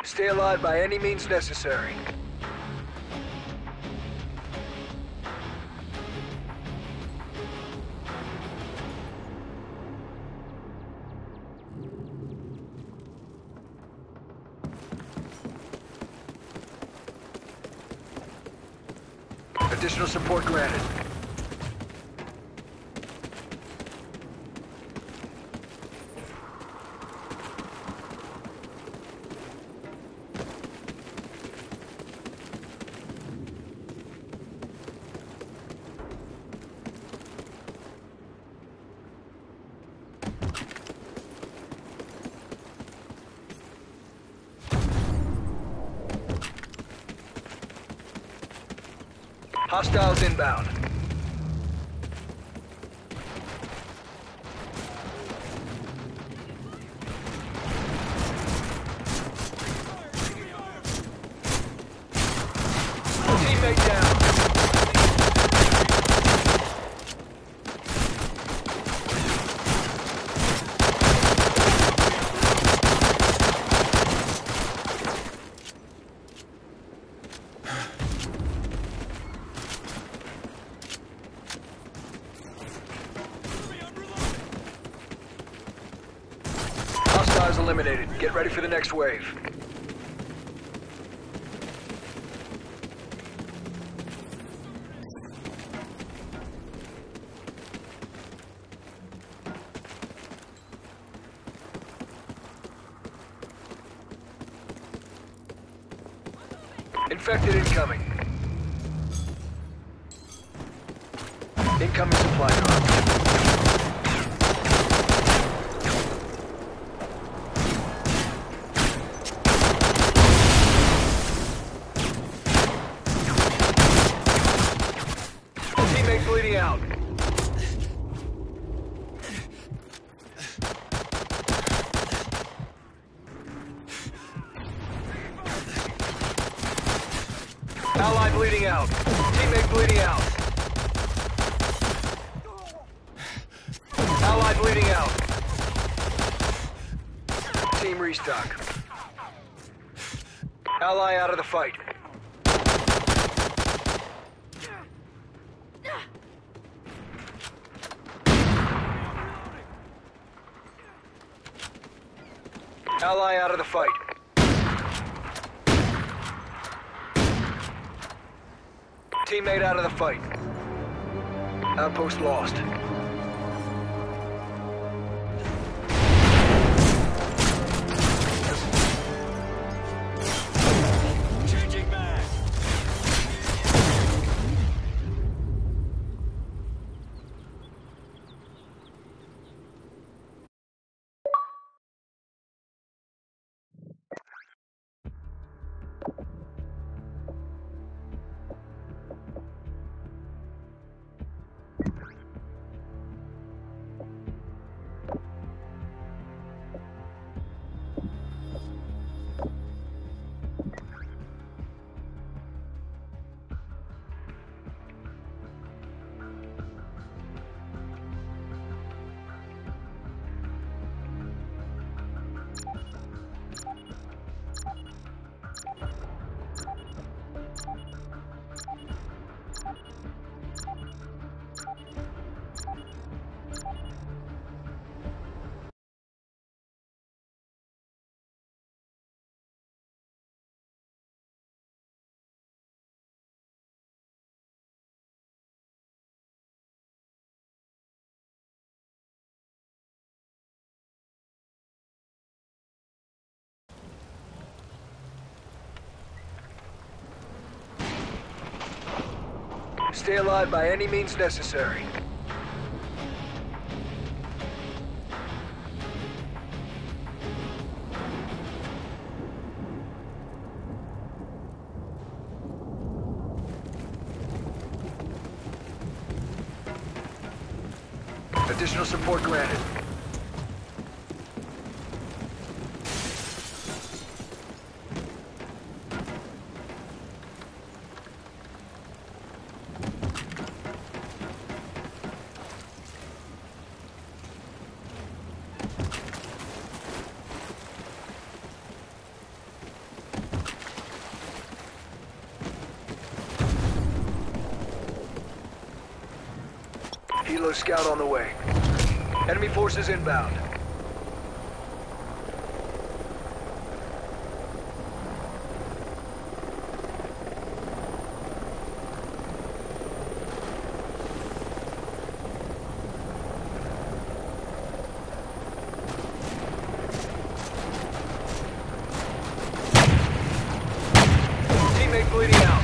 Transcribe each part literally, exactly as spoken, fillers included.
Stay alive by any means necessary. Additional support granted. Hostiles inbound. Teammate down. Hostiles eliminated. Get ready for the next wave. Infected incoming. Incoming supply drop. Bleeding out. Ally bleeding out. Teammate bleeding out. Ally bleeding out. Team restock. Ally out of the fight. Ally out of the fight. Teammate out of the fight. Outpost lost. Changing back. Stay alive by any means necessary. Additional support granted. Helo scout on the way. Enemy forces inbound. Teammate bleeding out.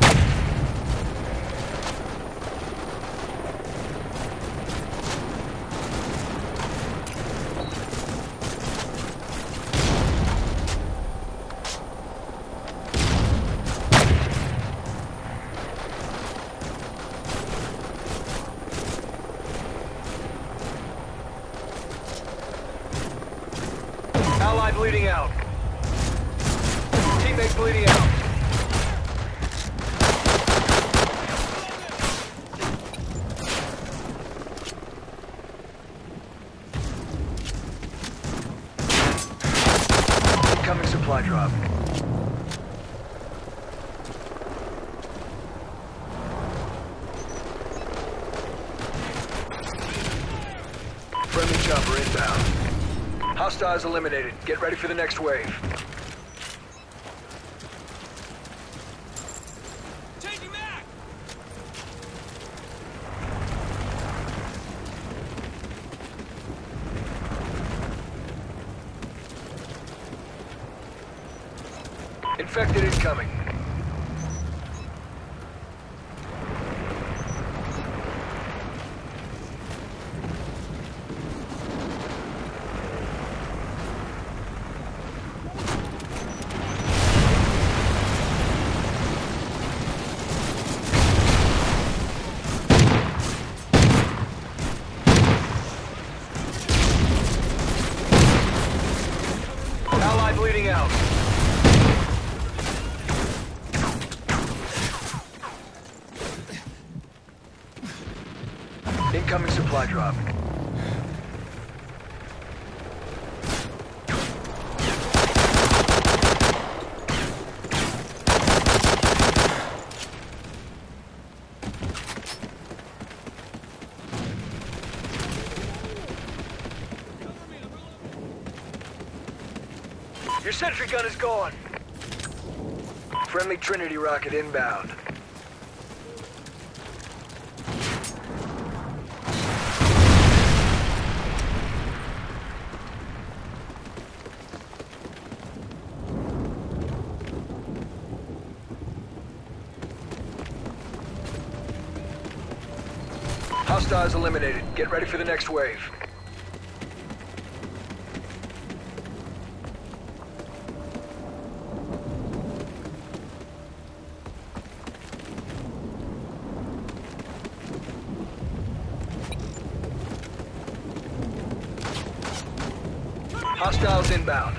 Ally bleeding out. Teammate bleeding out. Incoming supply drop. Friendly chopper inbound. Hostiles eliminated. Get ready for the next wave. Changing back! Infected incoming. Ally bleeding out. Incoming supply drop. Your sentry gun is gone. Friendly Trinity rocket inbound. Hostiles eliminated. Get ready for the next wave. Hostiles inbound.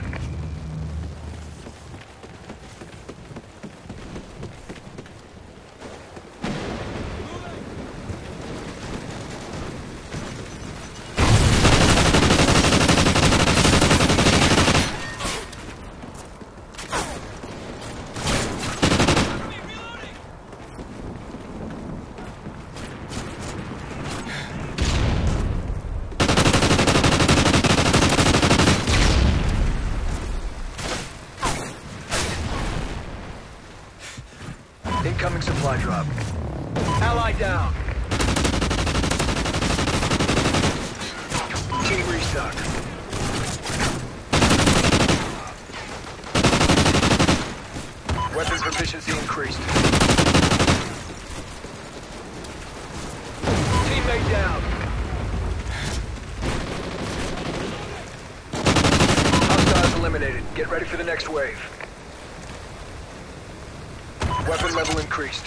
Incoming supply drop. Ally down. Team restock. Weapon proficiency increased. Teammate down. Hostiles eliminated. Get ready for the next wave. Weapon level increased.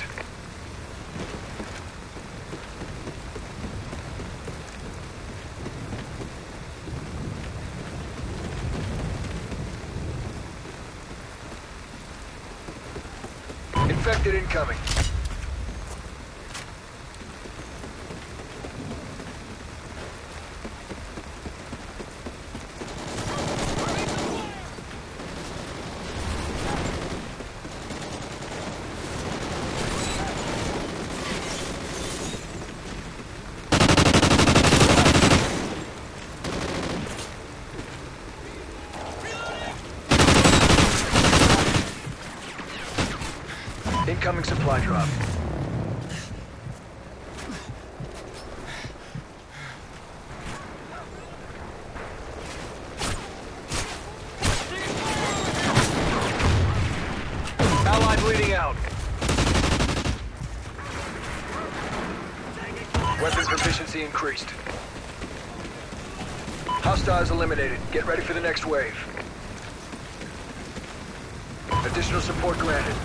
Infected incoming. Incoming supply drop. Ally bleeding out. Weapon proficiency increased. Hostiles eliminated. Get ready for the next wave. Additional support granted.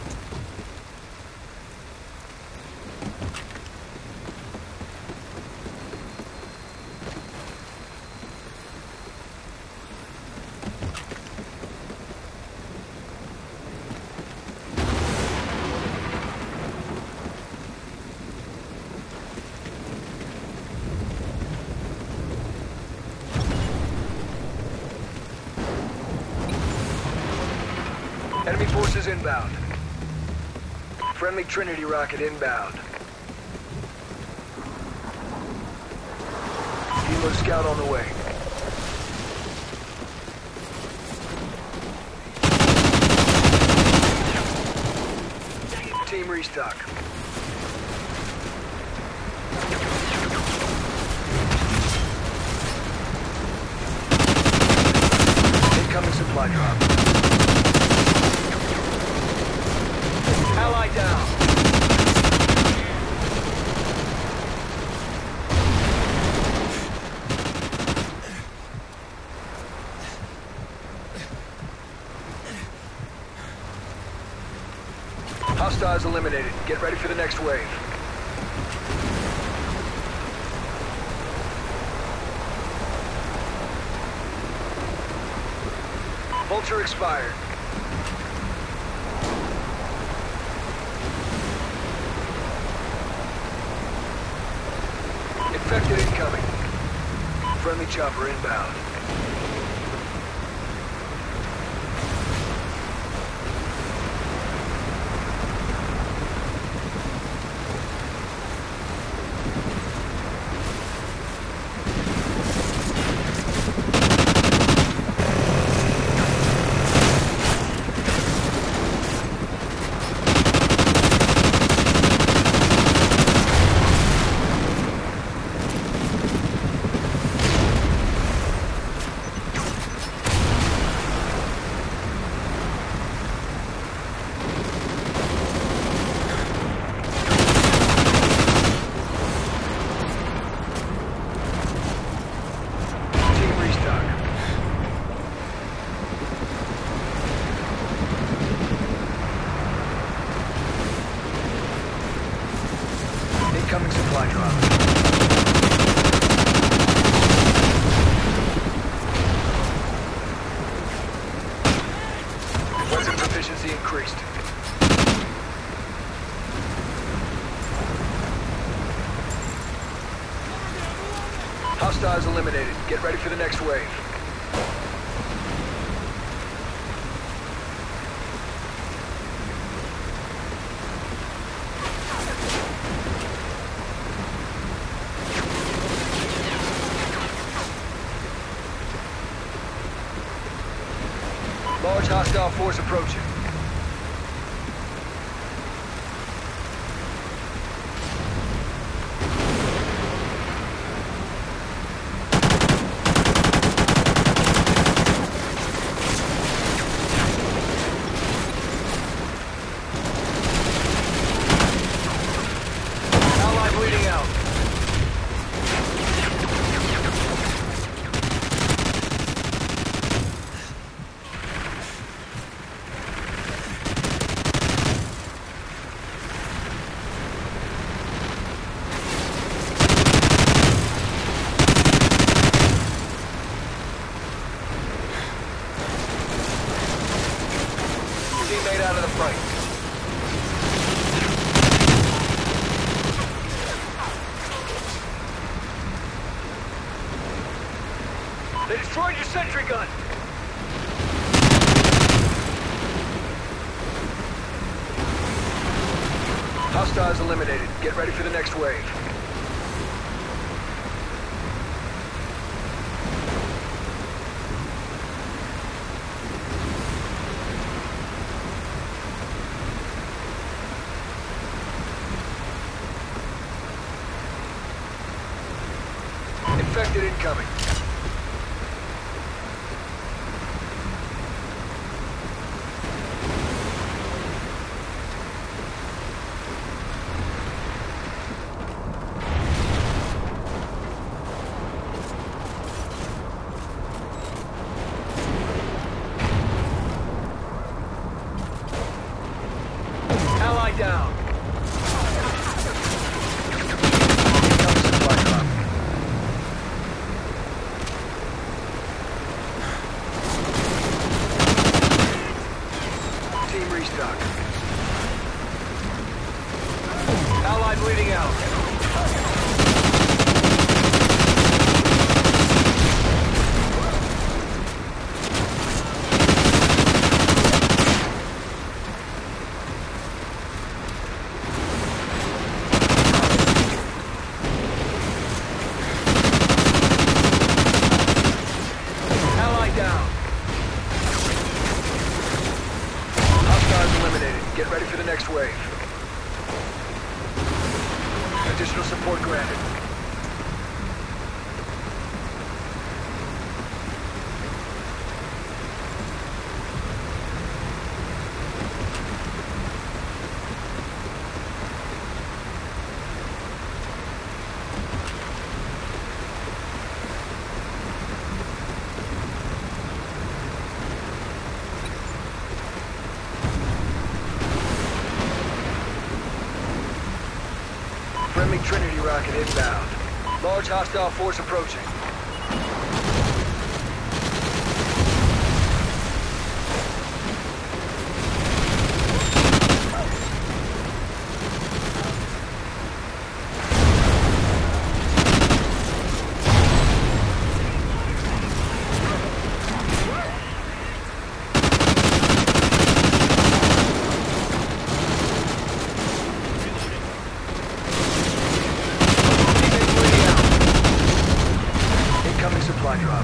Enemy forces inbound. Friendly Trinity rocket inbound. Helo scout on the way. Team restock. Incoming supply drop. Ally down. Hostiles eliminated. Get ready for the next wave. Vulture expired. Infected incoming. Friendly chopper inbound. Incoming supply drop. Weapon proficiency increased. Hostiles eliminated. Get ready for the next wave. Large hostile force approaching. Ally bleeding out. Teammate out of the fight. They destroyed your sentry gun! Hostiles eliminated. Get ready for the next wave. Infected incoming. Ally down. Incoming supply drop. Team restock. Ally bleeding out. Down. Hostiles eliminated. Get ready for the next wave. Additional support granted. Friendly Trinity rocket inbound. Large hostile force approaching. Supply drop.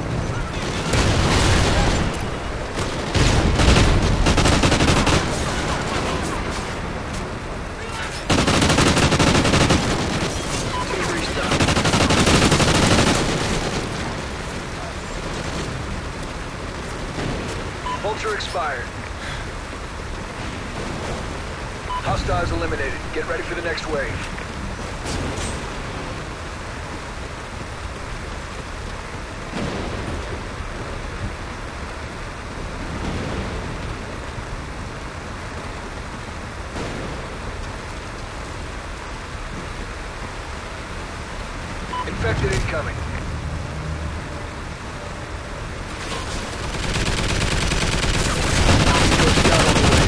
Team restock. Vulture expired. Hostiles eliminated. Get ready for the next wave. Infected incoming. Down on the way.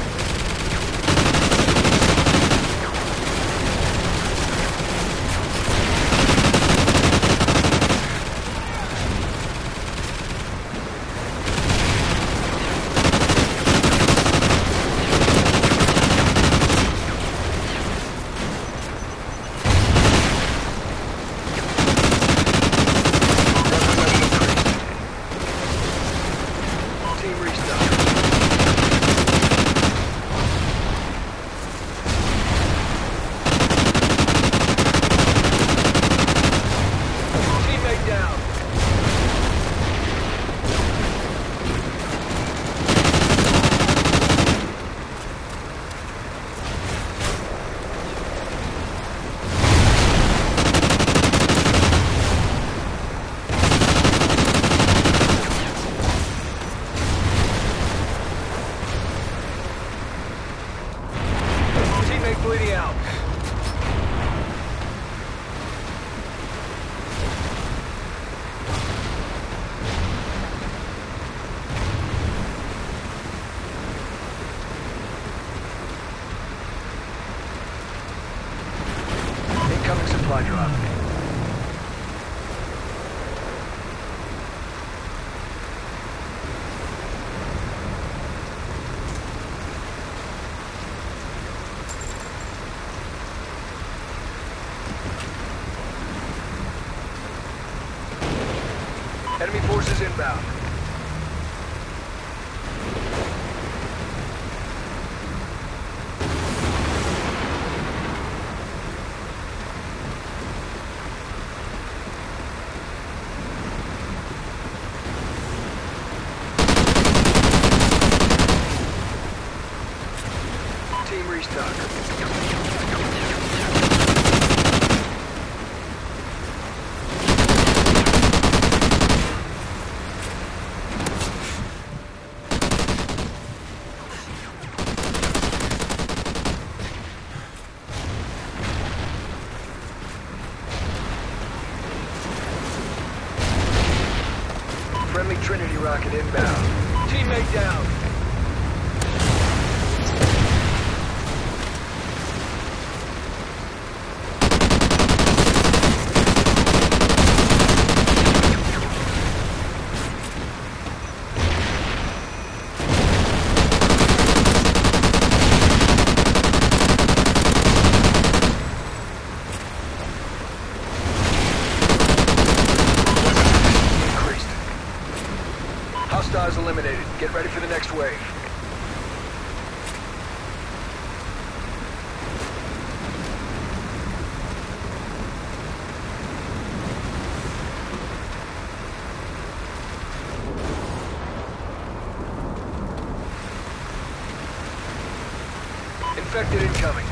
Bleeding out. Incoming supply drop. Enemy forces inbound. Enemy Trinity rocket inbound. Teammate down. Hostiles eliminated. Get ready for the next wave. Infected incoming.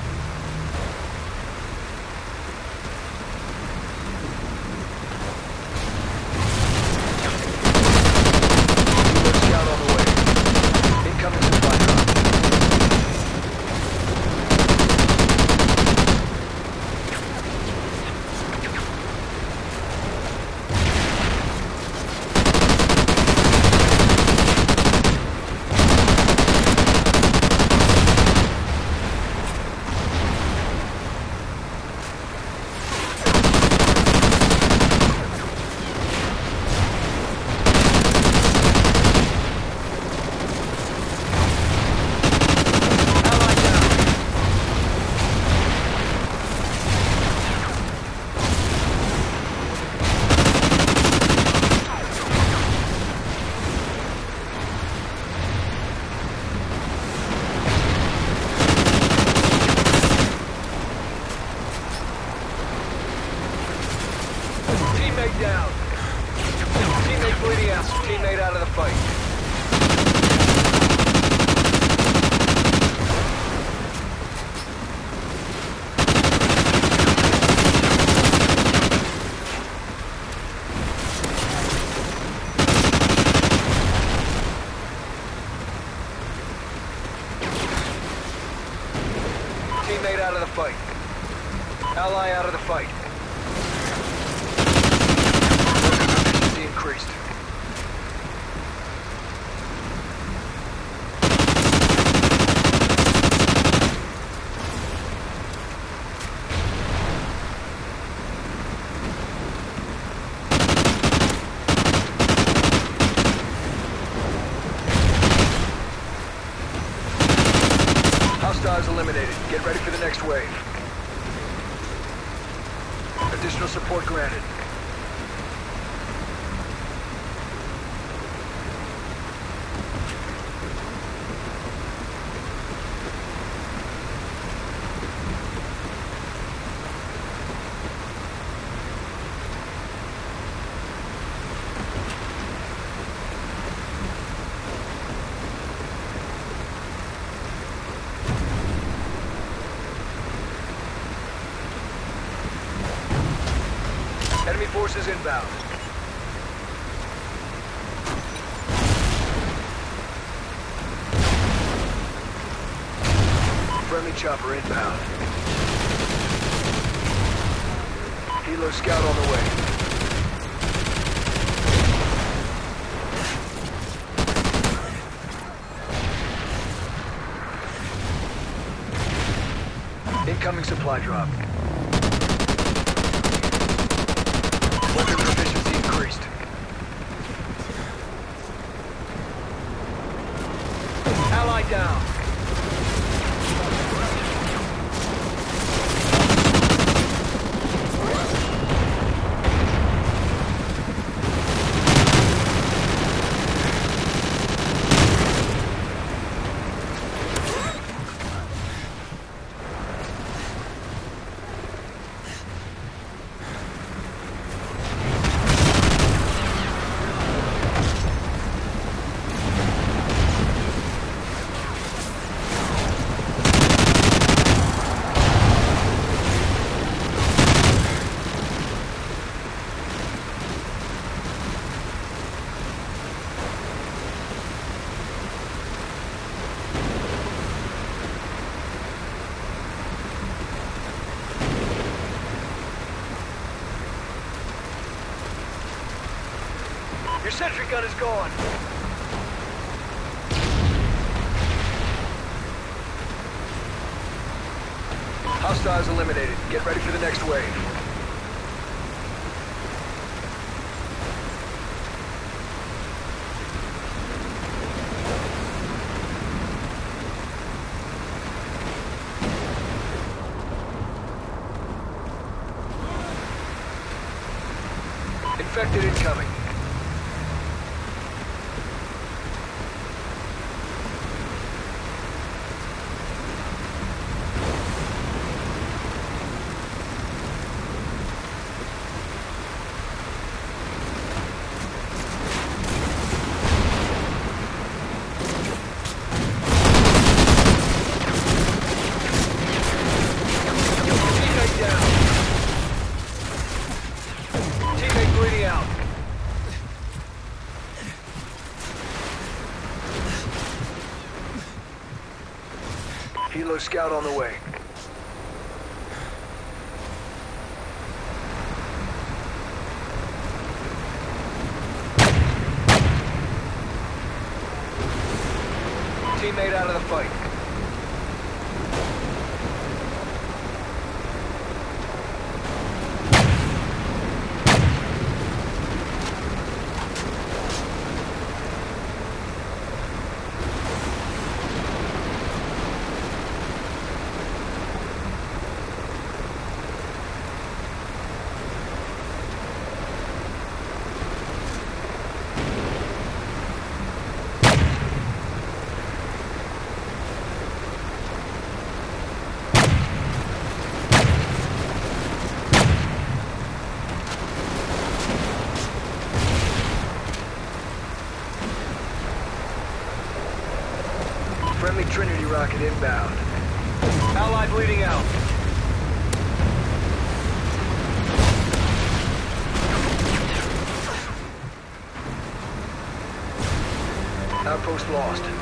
Teammate down. Teammate bleeding out. Teammate out of the fight. Teammate out of the fight. Ally out of the fight. Efficiency increased. Hostiles eliminated. Get ready for the next wave. Additional support granted. Enemy forces inbound. Friendly chopper inbound. Helo scout on the way. Incoming supply drop. Weapon proficiency increased. Ally down. Your sentry gun is gone. Hostiles eliminated. Get ready for the next wave. Infected incoming. Teammate down. Teammate bleeding out. Helo scout on the way. Teammate out of the fight. Friendly Trinity rocket inbound. Ally bleeding out. Outpost lost.